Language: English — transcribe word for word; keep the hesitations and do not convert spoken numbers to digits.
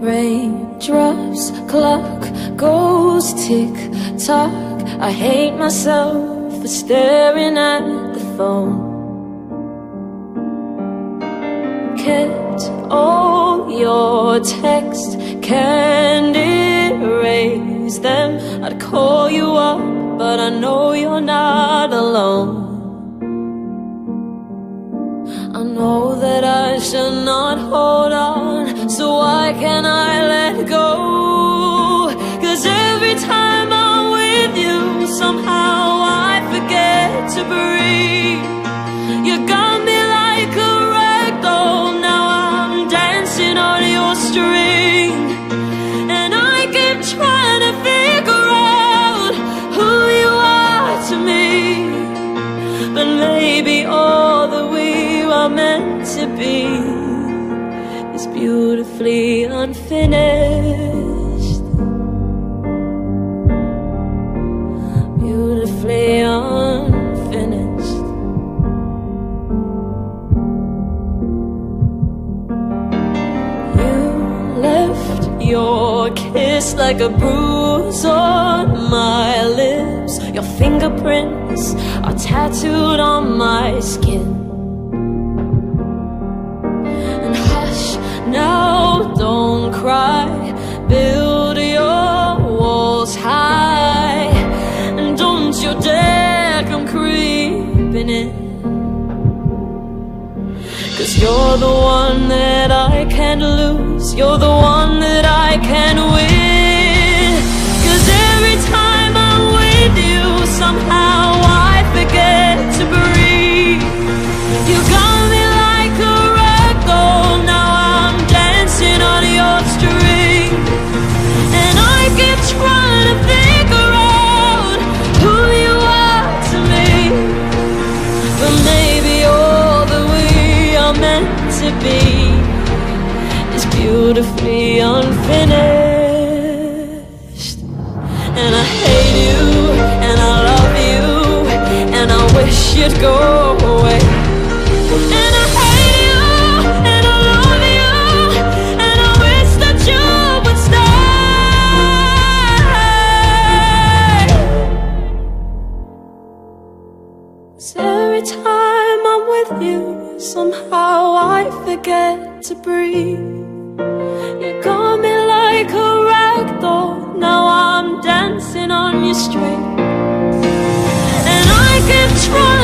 Raindrops, clock goes tick-tock. I hate myself for staring at the phone. Kept all your texts, can't erase them. I'd call you up, but I know you're not alone. I know that I should not hold on, so why can't I let go? 'Cause every time I'm with you, somehow I forget to breathe. You got me like a ragdoll, now I'm dancing on your string. And I keep trying to figure out who you are to me, but maybe all that we are meant to be is beautifully unfinished. Beautifully unfinished. You left your kiss like a bruise on my lips. Your fingerprints are tattooed on my skin. Now don't cry, build your walls high, and don't you dare come creeping in. 'Cause you're the one that I can't lose, you're the one that I can't win. 'Cause every time I'm with you, somehow I forget to breathe. You got me like a ragdoll, now I'm dancing on your string. And I keep trying to figure out who you are to me, but maybe all that we are meant to be is beautifully unfinished. And I hate you, and I love you, and I wish you'd go away. And I hate you, and I love you, and I wish that you would stay. 'Cause every time I'm with you, somehow I forget to breathe. You got me like a ragdoll, now I'm dancing on your string. And I keep trying